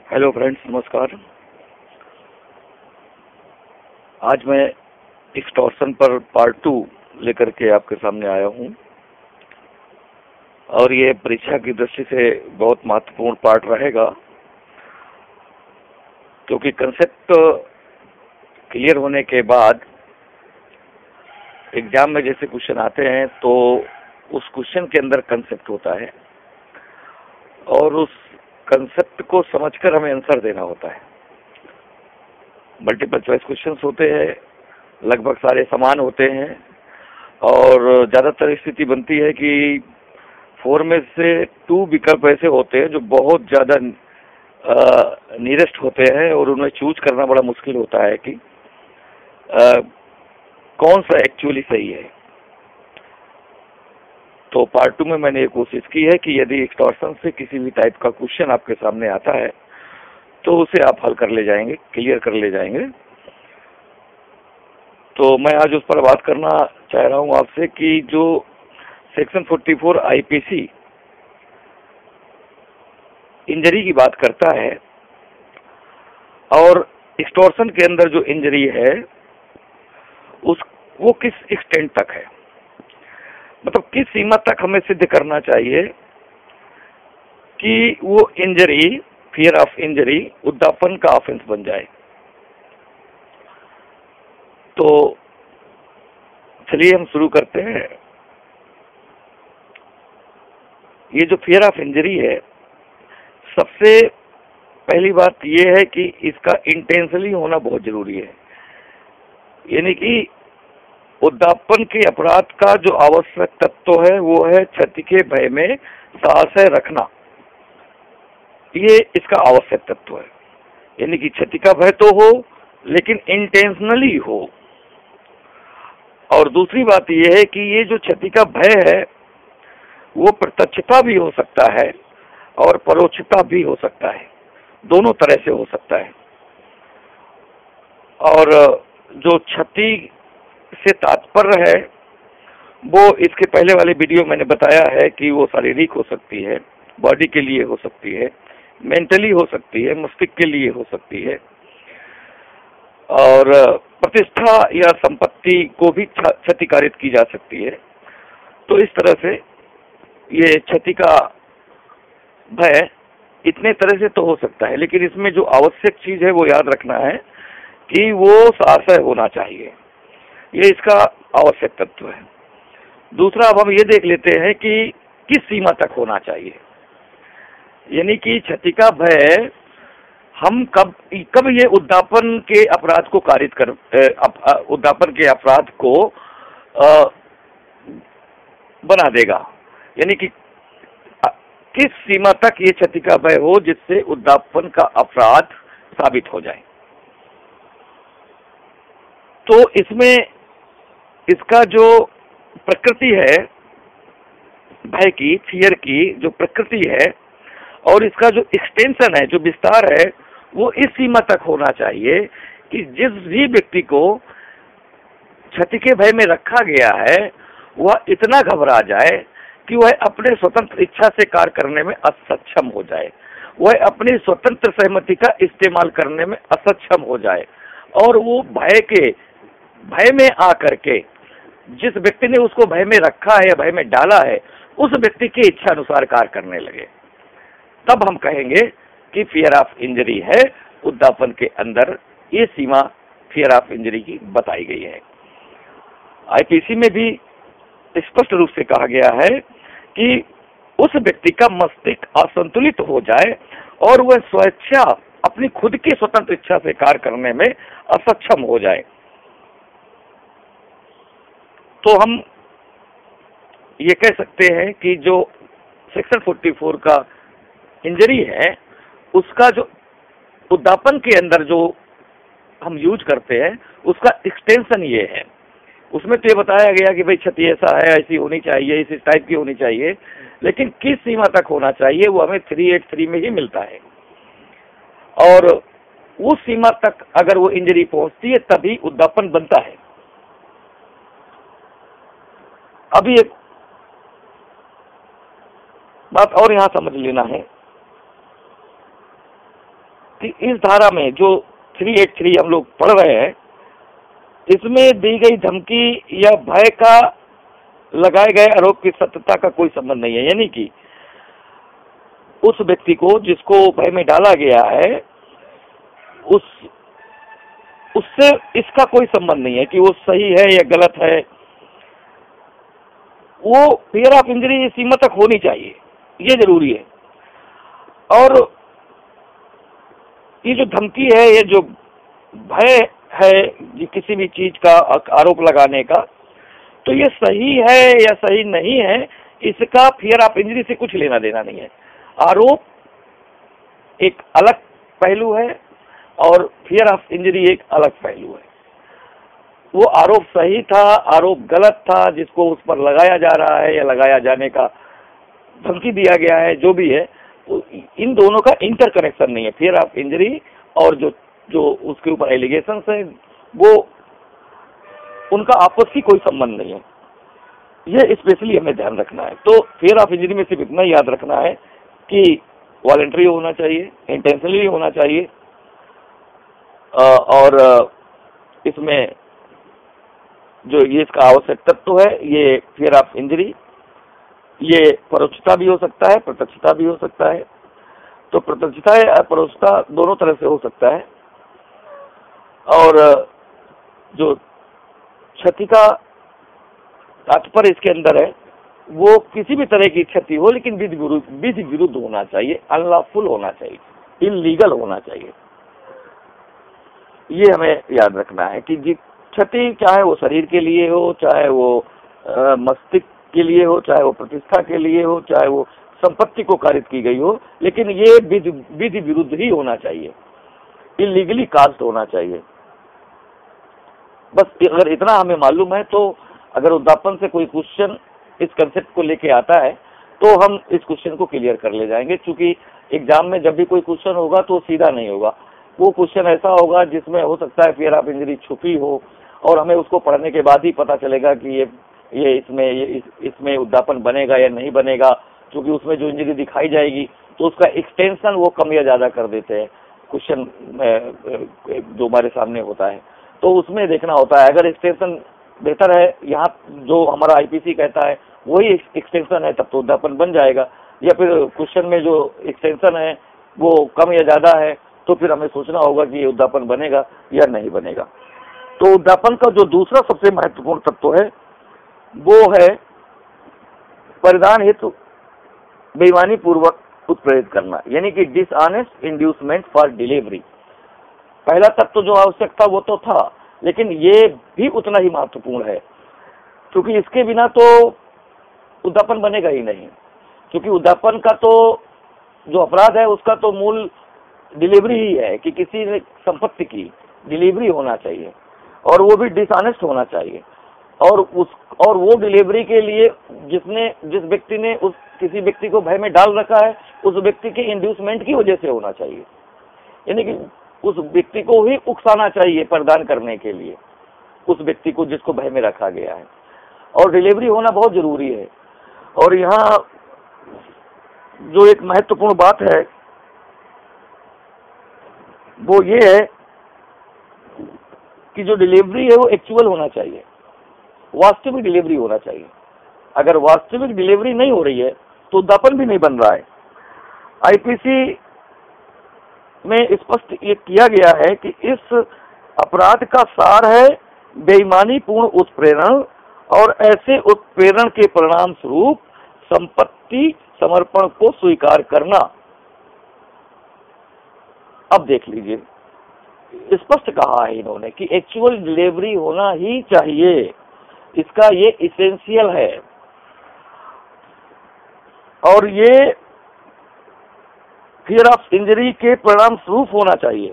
Hello friends, नमस्कार। आज मैं एक्सटॉर्शन पर पार्ट 2 लेकर के आपके सामने आया हूं और ये परीक्षा की दृष्टि से बहुत महत्वपूर्ण पार्ट रहेगा, क्योंकि कंसेप्ट क्लियर होने के बाद एग्जाम में जैसे क्वेश्चन आते हैं तो उस क्वेश्चन के अंदर कंसेप्ट होता है और उस कंसेप्ट को समझकर हमें आंसर देना होता है। मल्टीपल चॉइस क्वेश्चंस होते हैं, लगभग सारे समान होते हैं और ज़्यादातर स्थिति बनती है कि 4 में से 2 विकल्प ऐसे होते हैं जो बहुत ज़्यादा नियरेस्ट होते हैं और उन्हें चूज करना बड़ा मुश्किल होता है कि कौन सा एक्चुअली सही है। तो पार्ट 2 में मैंने ये कोशिश की है कि यदि एक्सटॉर्शन से किसी भी टाइप का क्वेश्चन आपके सामने आता है तो उसे आप हल कर ले जाएंगे, क्लियर कर ले जाएंगे। तो मैं आज उस पर बात करना चाह रहा हूं आपसे कि जो सेक्शन 44 आईपीसी इंजरी की बात करता है और एक्सटॉर्शन के अंदर जो इंजरी है वो किस एक्सटेंट तक है, मतलब किस सीमा तक हमें सिद्ध करना चाहिए कि वो इंजरी, फियर ऑफ इंजरी, उद्दापन का ऑफेंस बन जाए। तो चलिए हम शुरू करते हैं। ये जो फियर ऑफ इंजरी है, सबसे पहली बात ये है कि इसका इंटेंशनली होना बहुत जरूरी है, यानी कि उद्दापन के अपराध का जो आवश्यक तत्व है वो है क्षति के भय में साहस रखना। ये इसका आवश्यक तत्व है, यानी कि क्षति का भय तो हो लेकिन इंटेंशनली हो। और दूसरी बात यह है कि ये जो क्षति का भय है वो प्रत्यक्षता भी हो सकता है और परोक्षता भी हो सकता है, दोनों तरह से हो सकता है। और जो क्षति से तात्पर्य है वो इसके पहले वाले वीडियो मैंने बताया है कि वो शारीरिक हो सकती है, बॉडी के लिए हो सकती है, मेंटली हो सकती है, मस्तिष्क के लिए हो सकती है, और प्रतिष्ठा या संपत्ति को भी क्षतिकारित की जा सकती है। तो इस तरह से ये क्षति का भय इतने तरह से तो हो सकता है, लेकिन इसमें जो आवश्यक चीज है वो याद रखना है कि वो साहस होना चाहिए, ये इसका आवश्यक तत्व है। दूसरा, अब हम ये देख लेते हैं कि किस सीमा तक होना चाहिए, यानी कि क्षति का भय हम कब ये उद्दापन के अपराध को कारित कर उद्दापन के अपराध को बना देगा, यानी कि किस सीमा तक ये क्षति का भय हो जिससे उद्दापन का अपराध साबित हो जाए। तो इसमें इसका जो प्रकृति है भय की, फियर की जो प्रकृति है, और इसका जो एक्सटेंशन है, जो विस्तार है, वो इस सीमा तक होना चाहिए कि जिस भी व्यक्ति को क्षति के भय में रखा गया है वह इतना घबरा जाए कि वह अपने स्वतंत्र इच्छा से कार्य करने में असक्षम हो जाए, वह अपनी स्वतंत्र सहमति का इस्तेमाल करने में असक्षम हो जाए, और वो भय में आकर के जिस व्यक्ति ने उसको भय में रखा है या भय में डाला है उस व्यक्ति के इच्छा अनुसार कार्य करने लगे। तब हम कहेंगे कि फियर ऑफ इंजरी है। उद्दापन के अंदर ये सीमा फियर ऑफ इंजरी की बताई गई है। आईपीसी में भी स्पष्ट रूप से कहा गया है कि उस व्यक्ति का मस्तिष्क असंतुलित हो जाए और वह स्वेच्छा, अपनी खुद की स्वतंत्र इच्छा से कार्य करने में असक्षम हो जाए। तो हम ये कह सकते हैं कि जो सेक्शन 44 का इंजरी है उसका जो उद्दापन के अंदर जो हम यूज करते हैं उसका एक्सटेंशन ये है। उसमें तो ये बताया गया कि भाई क्षति ऐसा है, ऐसी होनी चाहिए, इस टाइप की होनी चाहिए, लेकिन किस सीमा तक होना चाहिए वो हमें 383 में ही मिलता है। और उस सीमा तक अगर वो इंजरी पहुंचती है तभी उद्दापन बनता है। अभी एक बात और यहां समझ लेना है कि इस धारा में जो 383 हम लोग पढ़ रहे हैं, इसमें दी गई धमकी या भय का लगाए गए आरोप की सत्यता का कोई संबंध नहीं है। यानी कि उस व्यक्ति को जिसको भय में डाला गया है, उससे इसका कोई संबंध नहीं है कि वो सही है या गलत है। वो फियर ऑफ इंजरी इस सीमा तक होनी चाहिए, ये जरूरी है। और ये जो धमकी है, ये जो भय है किसी भी चीज का आरोप लगाने का, तो ये सही है या सही नहीं है, इसका फियर ऑफ इंजरी से कुछ लेना देना नहीं है। आरोप एक अलग पहलू है और फियर ऑफ इंजरी एक अलग पहलू है। वो आरोप सही था, आरोप गलत था, जिसको उस पर लगाया जा रहा है या लगाया जाने का धमकी दिया गया है, जो भी है, तो इन दोनों का इंटर कनेक्शन नहीं है। फियर ऑफ इंजरी और जो उसके ऊपर एलिगेशंस है, वो उनका आपस की कोई संबंध नहीं है। ये स्पेशली हमें ध्यान रखना है। तो फियर ऑफ इंजरी में सिर्फ इतना याद रखना है कि वॉलंटरी होना चाहिए, इंटेंशनली होना चाहिए, और इसमें जो ये इसका आवश्यक तत्व है, ये फियर ऑफ इंजरी, ये परोक्षता भी हो सकता है, प्रत्यक्षता भी हो सकता है। तो प्रत्यक्षता या परोक्षता दोनों तरह से हो सकता है। और जो क्षति का तात्पर्य इसके अंदर है, वो किसी भी तरह की क्षति हो, लेकिन विधि विरुद्ध होना चाहिए, अनलॉफुल होना चाहिए, इलीगल होना चाहिए। ये हमें याद रखना है कि क्षति चाहे वो शरीर के लिए हो, चाहे वो मस्तिष्क के लिए हो, चाहे वो प्रतिष्ठा के लिए हो, चाहे वो संपत्ति को कारित की गई हो, लेकिन ये विधि विरुद्ध ही होना चाहिए, इलीगली कास्ट होना चाहिए। बस अगर इतना हमें मालूम है, तो अगर उद्दापन से कोई क्वेश्चन इस कंसेप्ट को लेके आता है, तो हम इस क्वेश्चन को क्लियर कर ले जाएंगे। क्योंकि एग्जाम में जब भी कोई क्वेश्चन होगा तो सीधा नहीं होगा, वो क्वेश्चन ऐसा होगा जिसमें हो सकता है फियर ऑफ इंजरी छुपी हो, और हमें उसको पढ़ने के बाद ही पता चलेगा कि ये इसमें उद्दापन बनेगा या नहीं बनेगा। क्योंकि उसमें जो इंजरी दिखाई जाएगी, तो उसका एक्सटेंशन वो कम या ज्यादा कर देते हैं क्वेश्चन जो हमारे सामने होता है। तो उसमें देखना होता है, अगर एक्सटेंशन बेहतर है, यहाँ जो हमारा आईपीसी कहता है वही एक्सटेंशन है, तब तो उद्दापन बन जाएगा। या फिर क्वेश्चन में जो एक्सटेंशन है वो कम या ज्यादा है, तो फिर हमें सोचना होगा कि ये उद्दापन बनेगा या नहीं बनेगा। तो उद्दापन का जो दूसरा सबसे महत्वपूर्ण तत्व है, वो है परिधान हेतु बेईमानी पूर्वक उत्प्रेरित करना, यानी कि डिसऑनेस्ट इंड्यूसमेंट फॉर डिलीवरी। पहला तत्व जो आवश्यक था वो तो था, लेकिन ये भी उतना ही महत्वपूर्ण है, क्योंकि इसके बिना तो उद्दापन बनेगा ही नहीं। क्योंकि उद्दापन का तो जो अपराध है, उसका तो मूल डिलीवरी ही है कि किसी ने संपत्ति की डिलीवरी होना चाहिए, और वो भी डिसऑनेस्ट होना चाहिए। और वो डिलीवरी के लिए जिस व्यक्ति ने किसी व्यक्ति को भय में डाल रखा है, उस व्यक्ति के इंड्यूसमेंट की वजह से होना चाहिए, यानी कि उस व्यक्ति को ही उकसाना चाहिए प्रदान करने के लिए, उस व्यक्ति को जिसको भय में रखा गया है। और डिलीवरी होना बहुत जरूरी है। और यहाँ जो एक महत्वपूर्ण बात है वो ये है कि जो डिलीवरी है वो एक्चुअल होना चाहिए, वास्तविक डिलीवरी होना चाहिए। अगर वास्तविक डिलीवरी नहीं हो रही है तो उद्दापन भी नहीं बन रहा है। आईपीसी में स्पष्ट ये किया गया है कि इस अपराध का सार है बेईमानी पूर्ण उत्प्रेरण, और ऐसे उत्प्रेरण के परिणाम स्वरूप संपत्ति समर्पण को स्वीकार करना। अब देख लीजिए, स्पष्ट कहा है इन्होंने कि एक्चुअल डिलीवरी होना ही चाहिए, इसका ये इसेंशियल है, और ये फियर ऑफ इंजरी के परिणाम स्वरूप होना चाहिए।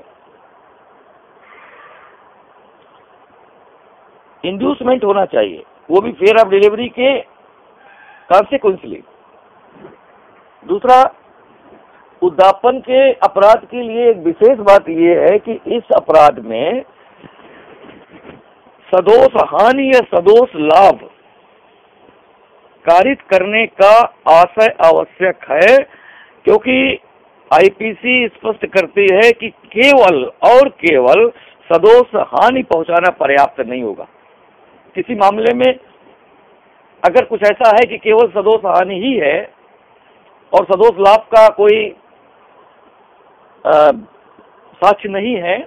इंड्यूसमेंट होना चाहिए, वो भी फियर ऑफ डिलीवरी के कॉन्सिक्वेंसली। दूसरा, उद्दापन के अपराध के लिए एक विशेष बात यह है कि इस अपराध में सदोष हानि या सदोष लाभ कारित करने का आशय आवश्यक है, क्योंकि आईपीसी स्पष्ट करती है कि केवल और केवल सदोष हानि पहुंचाना पर्याप्त नहीं होगा। किसी मामले में अगर कुछ ऐसा है कि केवल सदोष हानि ही है और सदोष लाभ का कोई साक्ष्य नहीं है,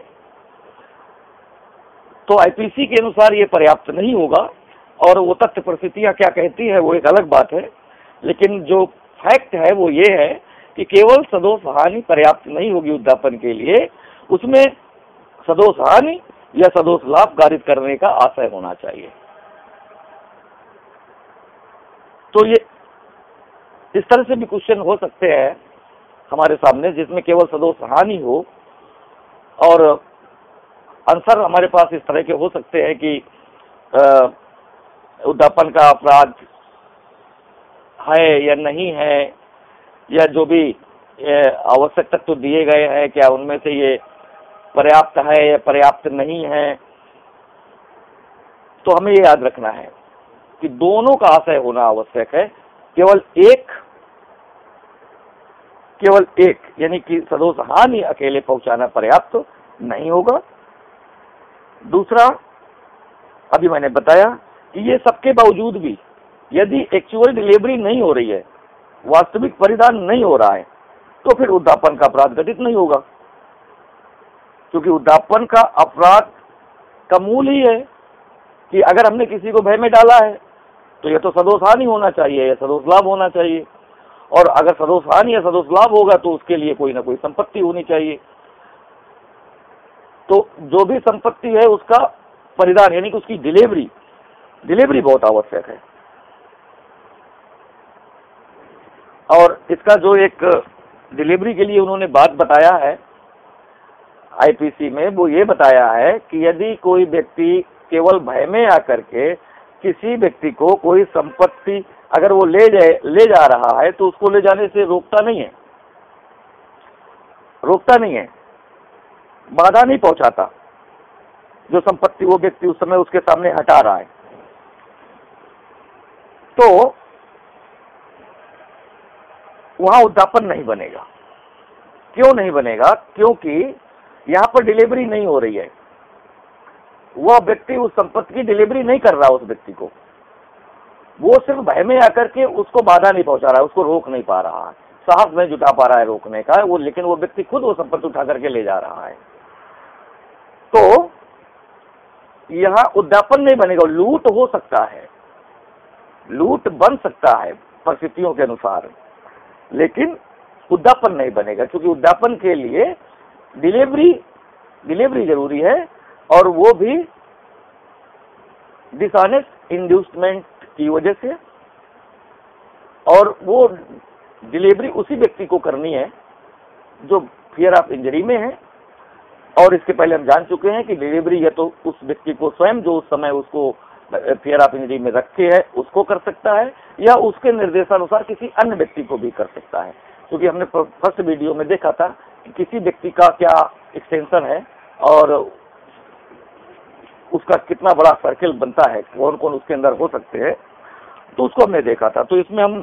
तो आईपीसी के अनुसार ये पर्याप्त नहीं होगा। और वो तथ्य परिस्थितियां क्या कहती है वो एक अलग बात है, लेकिन जो फैक्ट है वो ये है कि केवल सदोष हानि पर्याप्त नहीं होगी उद्यापन के लिए, उसमें सदोष हानि या सदोष लाभ कारित करने का आशय होना चाहिए। तो ये इस तरह से भी क्वेश्चन हो सकते हैं हमारे सामने जिसमें केवल सदोष हानि हो, और आंसर हमारे पास इस तरह के हो सकते हैं कि उद्यापन का अपराध है या नहीं है, या जो भी आवश्यक तत्व दिए गए हैं क्या उनमें से ये पर्याप्त है या पर्याप्त नहीं है। तो हमें ये याद रखना है कि दोनों का आशय होना आवश्यक है। केवल एक यानी कि सदोष हानि अकेले पहुंचाना पर्याप्त नहीं होगा। दूसरा, अभी मैंने बताया कि ये सबके बावजूद भी यदि एक्चुअल डिलीवरी नहीं हो रही है, वास्तविक परिधान नहीं हो रहा है, तो फिर उद्यापन का अपराध घटित नहीं होगा, क्योंकि उद्यापन का अपराध का मूल ही है कि अगर हमने किसी को भय में डाला है तो यह तो सदोष हानि होना चाहिए या सदोष लाभ होना चाहिए, और अगर सदोष हानि या सदोष लाभ होगा तो उसके लिए कोई ना कोई संपत्ति होनी चाहिए। तो जो भी संपत्ति है उसका परिधान यानी कि उसकी डिलीवरी बहुत आवश्यक है। और इसका जो एक डिलीवरी के लिए उन्होंने बात बताया है आईपीसी में, वो ये बताया है कि यदि कोई व्यक्ति केवल भय में आकर के किसी व्यक्ति को कोई संपत्ति अगर वो ले जा रहा है तो उसको ले जाने से रोकता नहीं है, बाधा नहीं पहुंचाता जो संपत्ति वो व्यक्ति उस समय उसके सामने हटा रहा है। तो वहां उद्यापन नहीं बनेगा। क्यों नहीं बनेगा? क्योंकि यहां पर डिलीवरी नहीं हो रही है, वह व्यक्ति उस संपत्ति की डिलीवरी नहीं कर रहा, उस व्यक्ति को वो सिर्फ भय में आकर के उसको बाधा नहीं पहुंचा रहा है, उसको रोक नहीं पा रहा है, साहस नहीं जुटा पा रहा है रोकने का वो, लेकिन वो व्यक्ति खुद वो संपत्ति उठा करके ले जा रहा है। तो यहां उद्यापन नहीं बनेगा, लूट हो सकता है, लूट बन सकता है परिस्थितियों के अनुसार, लेकिन उद्यापन नहीं बनेगा, क्योंकि उद्यापन के लिए डिलीवरी जरूरी है, और वो भी डिसऑनेस्ट इंड्यूसमेंट की वजह से, और वो डिलीवरी उसी व्यक्ति को करनी है जो फियर ऑफ इंजरी में है। और इसके पहले हम जान चुके हैं कि डिलीवरी या तो उस व्यक्ति को स्वयं जो उस समय उसको फियर ऑफ इंजरी में रखे है उसको कर सकता है, या उसके निर्देशानुसार किसी अन्य व्यक्ति को भी कर सकता है। क्योंकि हमने फर्स्ट वीडियो में देखा था कि किसी व्यक्ति का क्या एक्सटेंशन है और उसका कितना बड़ा सर्किल बनता है, कौन कौन उसके अंदर हो सकते हैं, तो उसको हमने देखा था। तो इसमें हम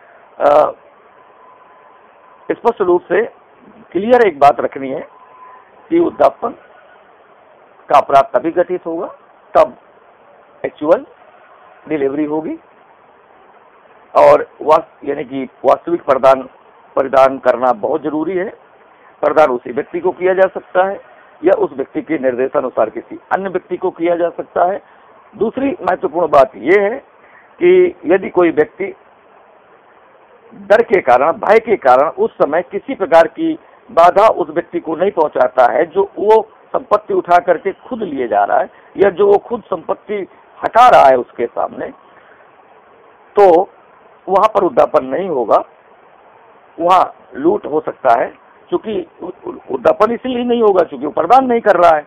स्पष्ट रूप से क्लियर एक बात रखनी है कि उद्यापन का अपराध तभी घटित होगा तब एक्चुअल डिलीवरी होगी, और यानी कि वास्तविक परिधान करना बहुत जरूरी है। परिधान उसी व्यक्ति को किया जा सकता है या उस व्यक्ति के निर्देशानुसार किसी अन्य व्यक्ति को किया जा सकता है। दूसरी महत्वपूर्ण बात यह है कि यदि कोई व्यक्ति डर के कारण, भय के कारण उस समय किसी प्रकार की बाधा उस व्यक्ति को नहीं पहुंचाता है जो वो संपत्ति उठा करके खुद लिए जा रहा है, या जो वो खुद संपत्ति हटा रहा है उसके सामने, तो वहां पर उद्यापन नहीं होगा, वहां लूट हो सकता है। क्योंकि उद्यापन इसलिए नहीं होगा क्योंकि वो प्रदान नहीं कर रहा है।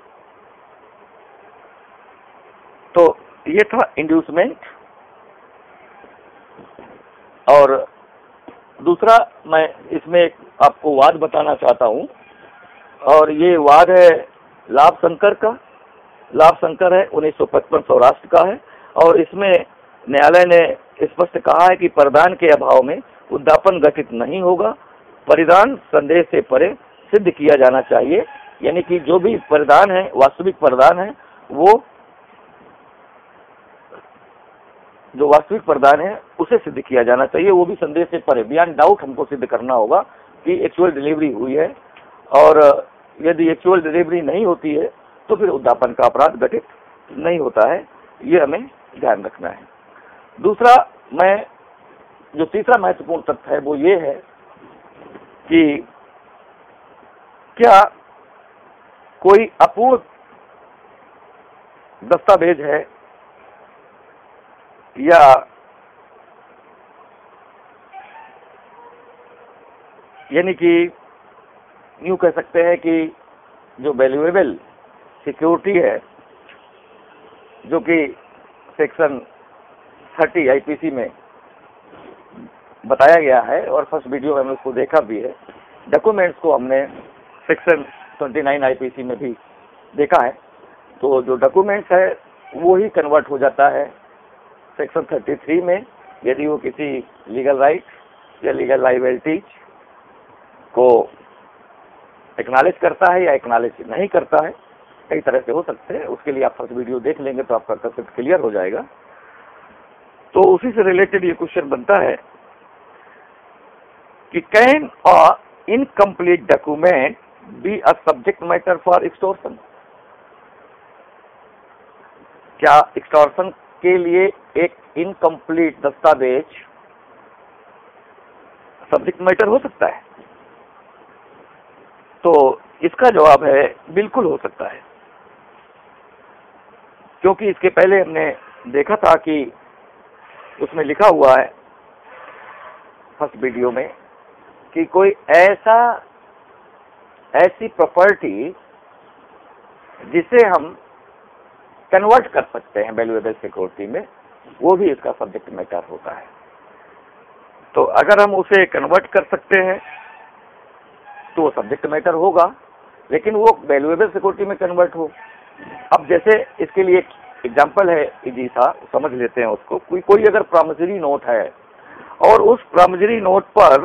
तो ये था इंड्यूसमेंट। और दूसरा मैं इसमें आपको वाद बताना चाहता हूं, और ये वाद है लाभ शंकर का। लाभ शंकर है 1955 सौराष्ट्र का है, और इसमें न्यायालय ने स्पष्ट कहा है कि प्रदान के अभाव में उद्यापन घटित नहीं होगा। परिधान संदेह से परे सिद्ध किया जाना चाहिए, यानी कि जो भी परिधान है, वास्तविक परिधान है, वो जो वास्तविक परिधान है उसे सिद्ध किया जाना चाहिए, वो भी संदेह से परे, बियॉन्ड डाउट हमको सिद्ध करना होगा कि एक्चुअल डिलीवरी हुई है। और यदि एक्चुअल डिलीवरी नहीं होती है तो फिर उद्यापन का अपराध घटित नहीं होता है, ये हमें ध्यान रखना है। दूसरा, जो तीसरा महत्वपूर्ण तथ्य है वो ये है कि क्या कोई अपूर्ण दस्तावेज है या यानी कि यूं कह सकते हैं कि जो वैल्यूएबल सिक्योरिटी है, जो कि सेक्शन 30 आईपीसी में बताया गया है और फर्स्ट वीडियो में हमने उसको देखा भी है, डॉक्यूमेंट्स को हमने सेक्शन 29 आईपीसी में भी देखा है। तो जो डॉक्यूमेंट्स है वो ही कन्वर्ट हो जाता है सेक्शन 33 में, यदि वो किसी लीगल राइट या लीगल लायबिलिटीज को एक्नॉलेज करता है या एक्नॉलेज नहीं करता है। कई तरह से हो सकते हैं, उसके लिए आप फर्स्ट वीडियो देख लेंगे तो आपका कंसेप्ट क्लियर हो जाएगा। तो उसी से रिलेटेड ये क्वेश्चन बनता है कि can a incomplete document be a subject matter for extortion? क्या एक्सटॉर्शन के लिए एक इनकम्प्लीट दस्तावेज सब्जेक्ट मैटर हो सकता है? तो इसका जवाब है बिल्कुल हो सकता है, क्योंकि इसके पहले हमने देखा था कि उसमें लिखा हुआ है फर्स्ट वीडियो में कि कोई ऐसी प्रॉपर्टी जिसे हम कन्वर्ट कर सकते हैं वैल्यूएबल सिक्योरिटी में, वो भी इसका सब्जेक्ट मैटर होता है। तो अगर हम उसे कन्वर्ट कर सकते हैं तो वो सब्जेक्ट मैटर होगा, लेकिन वो वैल्यूएबल सिक्योरिटी में कन्वर्ट हो। अब जैसे इसके लिए एक एग्जांपल है इजी सा, समझ लेते हैं उसको। कोई अगर प्रॉमिसरी नोट है और उस प्रॉमिसरी नोट पर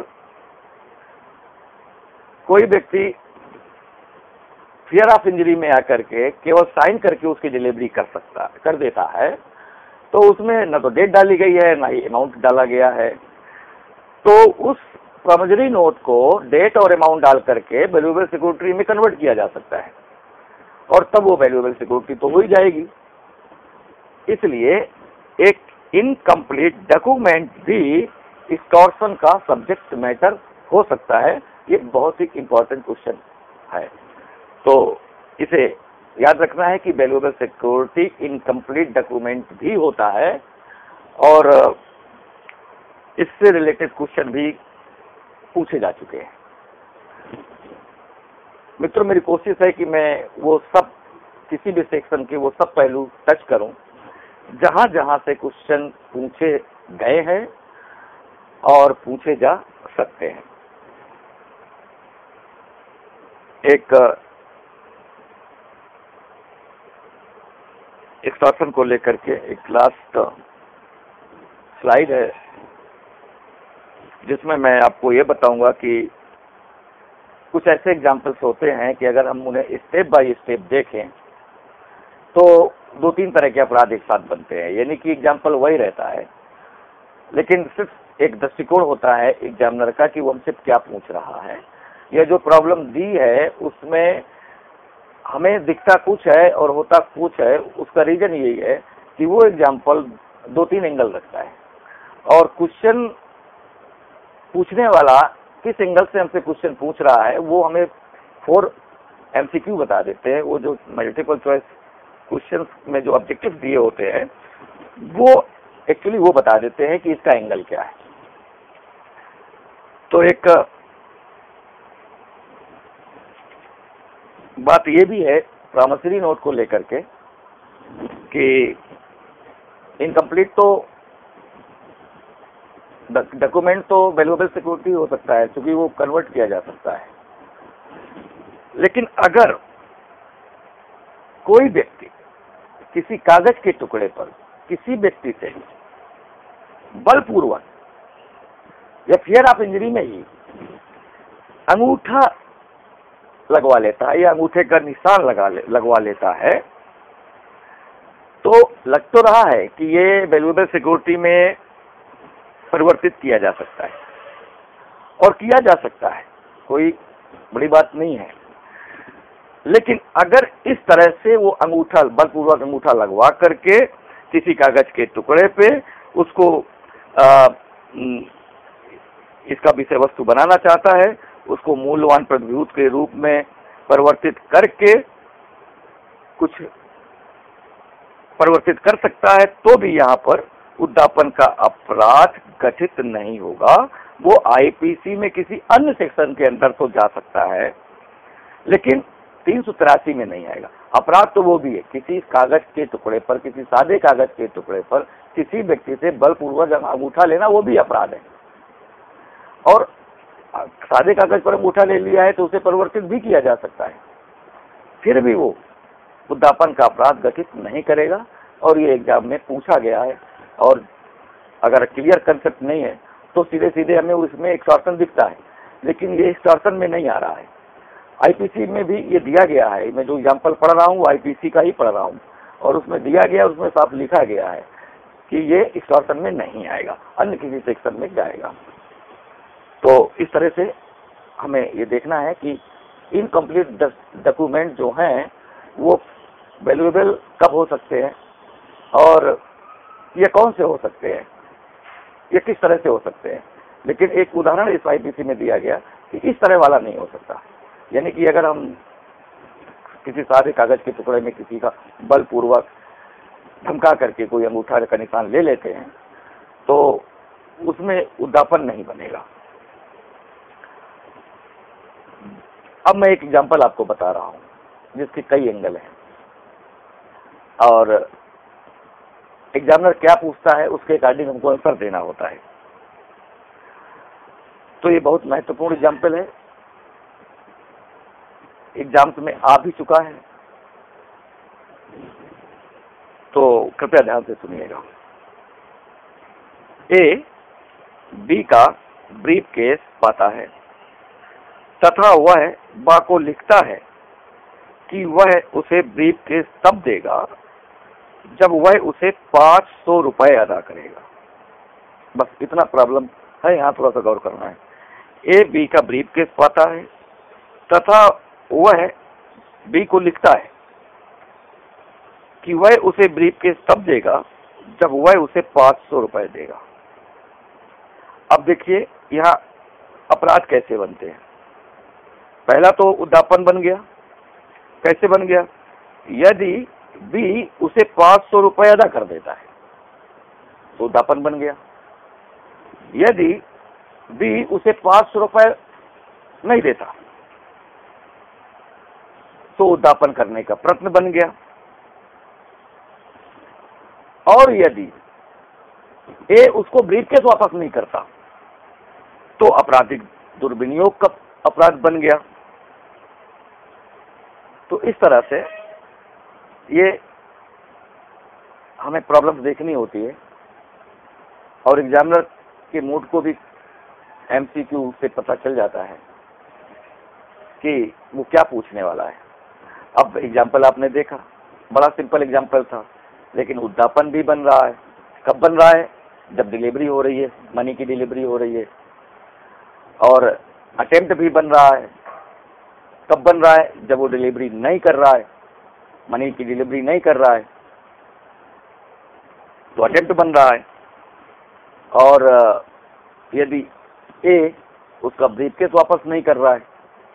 कोई व्यक्ति फियर ऑफ इंजरी में आकर के केवल साइन करके उसकी डिलीवरी कर देता है, तो उसमें न तो डेट डाली गई है ना ही अमाउंट डाला गया है। तो उस प्रॉमिसरी नोट को डेट और अमाउंट डाल करके वैल्यूएबल सिक्योरिटी में कन्वर्ट किया जा सकता है और तब वो वैल्यूएबल सिक्योरिटी तो हो ही जाएगी। इसलिए एक इनकम्प्लीट डॉक्यूमेंट भी एक्सटॉर्शन का सब्जेक्ट मैटर हो सकता है। ये बहुत ही इंपॉर्टेंट क्वेश्चन है, तो इसे याद रखना है कि वैल्यूएबल सिक्योरिटी इनकम्प्लीट डॉक्यूमेंट भी होता है और इससे रिलेटेड क्वेश्चन भी पूछे जा चुके हैं। मित्रों, मेरी कोशिश है कि मैं वो सब किसी भी सेक्शन के वो सब पहलू टच करूं जहां जहां से क्वेश्चन पूछे गए हैं और पूछे जा सकते हैं। एक एक्सटॉर्शन को लेकर के एक लास्ट स्लाइड है जिसमें मैं आपको ये बताऊंगा कि कुछ ऐसे एग्जाम्पल्स होते हैं कि अगर हम उन्हें स्टेप बाय स्टेप देखें तो 2-3 तरह के अपराध एक साथ बनते हैं, यानी कि एग्जाम्पल वही रहता है, लेकिन सिर्फ एक दृष्टिकोण होता है एग्जामिनर का कि वो हमसे क्या पूछ रहा है। यह जो प्रॉब्लम दी है उसमें हमें दिखता कुछ है और होता कुछ है। उसका रीजन यही है कि वो एग्जाम्पल 2-3 एंगल रखता है और क्वेश्चन पूछने वाला किस एंगल से हमसे क्वेश्चन पूछ रहा है वो हमें 4 MCQ बता देते हैं। वो जो मल्टीपल चॉइस क्वेश्चन में जो ऑब्जेक्टिव दिए होते हैं वो एक्चुअली वो बता देते हैं कि इसका एंगल क्या है। तो एक बात ये भी है प्रॉमिसरी नोट को लेकर के कि इनकम्प्लीट तो डॉक्यूमेंट तो वैल्यूएबल सिक्योरिटी हो सकता है क्योंकि वो कन्वर्ट किया जा सकता है, लेकिन अगर कोई व्यक्ति किसी कागज के टुकड़े पर किसी व्यक्ति से बलपूर्वक या फियर ऑफ इंजरी में ही अंगूठा लगवा लेता है या अंगूठे का निशान लगवा लेता है, तो लग तो रहा है कि ये वैल्यूएबल सिक्योरिटी में परिवर्तित किया जा सकता है और किया जा सकता है, कोई बड़ी बात नहीं है। लेकिन अगर इस तरह से वो अंगूठा, बलपूर्वक अंगूठा लगवा करके किसी कागज के टुकड़े पे उसको इसका विषय वस्तु बनाना चाहता है, उसको मूल्यवान प्रतिभूत के रूप में परिवर्तित करके कुछ परिवर्तित कर सकता है, तो भी यहाँ पर उद्यापन का अपराध गठित नहीं होगा। वो आईपीसी में किसी अन्य सेक्शन के अंदर तो जा सकता है, लेकिन 383 में नहीं आएगा। अपराध तो वो भी है, किसी कागज के टुकड़े पर, किसी सादे कागज के टुकड़े पर किसी व्यक्ति से बलपूर्वक अंगूठा लेना, वो भी अपराध है। और सादे कागज पर अंगूठा ले लिया है तो उसे परिवर्तित भी किया जा सकता है, फिर भी वो उद्यापन का अपराध गठित नहीं करेगा। और ये एग्जाम में पूछा गया है, और अगर क्लियर कंसेप्ट नहीं है तो सीधे सीधे हमें उसमें एक्सटॉर्शन दिखता है, लेकिन ये एक्सटॉर्शन में नहीं आ रहा है। आईपीसी में भी ये दिया गया है, मैं जो एग्जाम्पल पढ़ रहा हूँ आईपीसी का ही पढ़ रहा हूँ, और उसमें दिया गया, उसमें साफ लिखा गया है कि ये एक्सटॉर्शन में नहीं आएगा, अन्य किसी सेक्शन में जाएगा। तो इस तरह से हमें ये देखना है कि इनकम्प्लीट डॉक्यूमेंट जो हैं वो वैल्यूएबल कब हो सकते हैं और ये कौन से हो सकते हैं, ये किस तरह से हो सकते हैं। लेकिन एक उदाहरण इस आईपीसी में दिया गया कि इस तरह वाला नहीं हो सकता, यानी कि अगर हम किसी सादे कागज के टुकड़े में किसी का बलपूर्वक धमका करके कोई अंगूठा का निशान ले लेते हैं तो उसमें उद्यापन नहीं बनेगा। अब मैं एक एग्जांपल आपको बता रहा हूं जिसके कई एंगल हैं, और एग्जामिनर क्या पूछता है उसके अकॉर्डिंग हमको आंसर देना होता है। तो ये बहुत महत्वपूर्ण एग्जाम्पल है, एग्जाम्स में आ भी चुका है, तो कृपया ध्यान से सुनिएगा। ए बी का ब्रीफ केस पाता है तथा वह बा को लिखता है कि वह उसे ब्रीफ केस तब देगा जब वह उसे 500 रुपए अदा करेगा। बस इतना प्रॉब्लम है, यहाँ थोड़ा सा गौर करना है। ए बी का ब्रीफ केस पाता है तथा वह बी को लिखता है कि वह उसे ब्रीफ केस तब देगा जब वह उसे 500 रुपए देगा। अब देखिए यहाँ अपराध कैसे बनते हैं। पहला तो उद्यापन बन गया। कैसे बन गया? यदि बी उसे 500 रुपए अदा कर देता है तो उद्यापन बन गया। यदि बी उसे 500 रुपए नहीं देता तो उद्यापन करने का प्रयत्न बन गया। और यदि ए उसको ब्रीफकेस वापस नहीं करता तो आपराधिक दुर्विनियोग का अपराध बन गया। तो इस तरह से ये हमें प्रॉब्लम्स देखनी होती है, और एग्जामिनर के मूड को भी एमसीक्यू से पता चल जाता है कि वो क्या पूछने वाला है। अब एग्जाम्पल आपने देखा, बड़ा सिंपल एग्जाम्पल था, लेकिन उद्यापन भी बन रहा है। कब बन रहा है? जब डिलीवरी हो रही है, मनी की डिलीवरी हो रही है। और अटेम्प्ट भी बन रहा है। कब बन रहा है? जब वो डिलीवरी नहीं कर रहा है, मनी की डिलीवरी नहीं कर रहा है, तो अटेम्प्ट बन रहा है। और यदि ए उसका ब्रीफकेस वापस नहीं कर रहा है,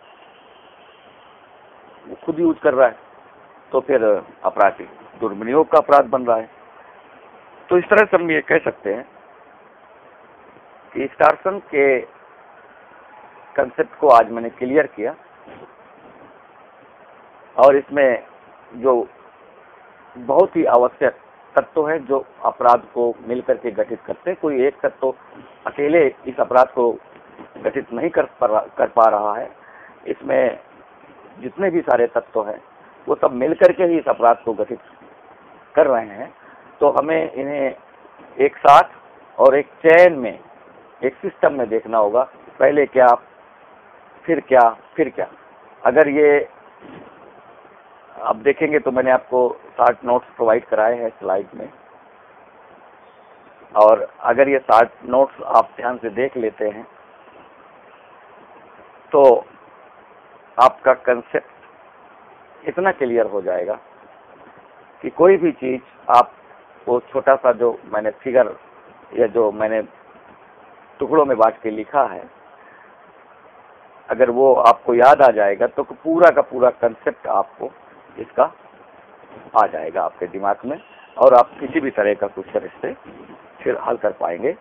वो खुद यूज कर रहा है, तो फिर अपराधी दुर्विनियोग का अपराध बन रहा है। तो इस तरह से हम ये कह सकते हैं कि एक्सटॉर्शन के कंसेप्ट को आज मैंने क्लियर किया, और इसमें जो बहुत ही आवश्यक तत्व है जो अपराध को मिलकर के गठित करते हैं, कोई एक तत्व अकेले इस अपराध को गठित नहीं कर पा रहा है। इसमें जितने भी सारे तत्व हैं वो सब मिलकर के ही इस अपराध को गठित कर रहे हैं। तो हमें इन्हें एक साथ और एक चैन में, एक सिस्टम में देखना होगा। पहले क्या, फिर क्या। अगर ये आप देखेंगे तो मैंने आपको 60 नोट्स प्रोवाइड कराए हैं स्लाइड में, और अगर ये 60 नोट्स आप ध्यान से देख लेते हैं तो आपका कंसेप्ट इतना क्लियर हो जाएगा कि कोई भी चीज आप वो छोटा सा जो मैंने फिगर या जो मैंने टुकड़ों में बांट के लिखा है, अगर वो आपको याद आ जाएगा तो पूरा का पूरा कंसेप्ट आपको इसका आ जाएगा आपके दिमाग में, और आप किसी भी तरह का क्वेश्चन इससे फिर हल कर पाएंगे।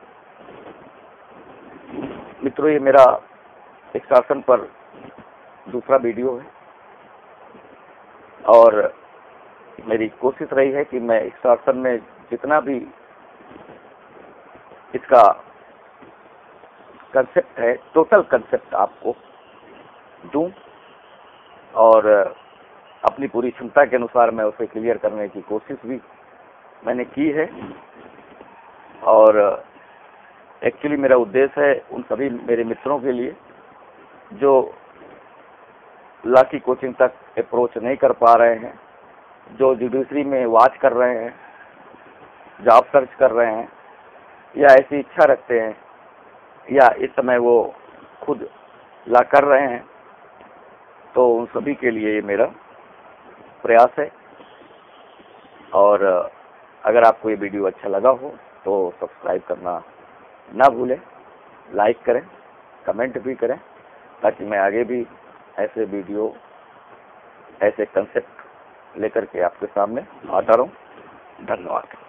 मित्रों, ये मेरा एक्सट्रैक्शन पर दूसरा वीडियो है, और मेरी कोशिश रही है कि मैं एक्सट्रैक्शन में जितना भी इसका कंसेप्ट है, टोटल कंसेप्ट आपको दूं, और अपनी पूरी क्षमता के अनुसार मैं उसे क्लियर करने की कोशिश भी मैंने की है। और एक्चुअली मेरा उद्देश्य है उन सभी मेरे मित्रों के लिए जो लॉ की कोचिंग तक अप्रोच नहीं कर पा रहे हैं, जो जुडिशरी में वॉच कर रहे हैं, जॉब सर्च कर रहे हैं, या ऐसी इच्छा रखते हैं, या इस समय वो खुद लॉ कर रहे हैं, तो उन सभी के लिए ये मेरा प्रयास है। और अगर आपको ये वीडियो अच्छा लगा हो तो सब्सक्राइब करना ना भूलें, लाइक करें, कमेंट भी करें, ताकि मैं आगे भी ऐसे वीडियो, ऐसे कंसेप्ट लेकर के आपके सामने आता रहूं। धन्यवाद।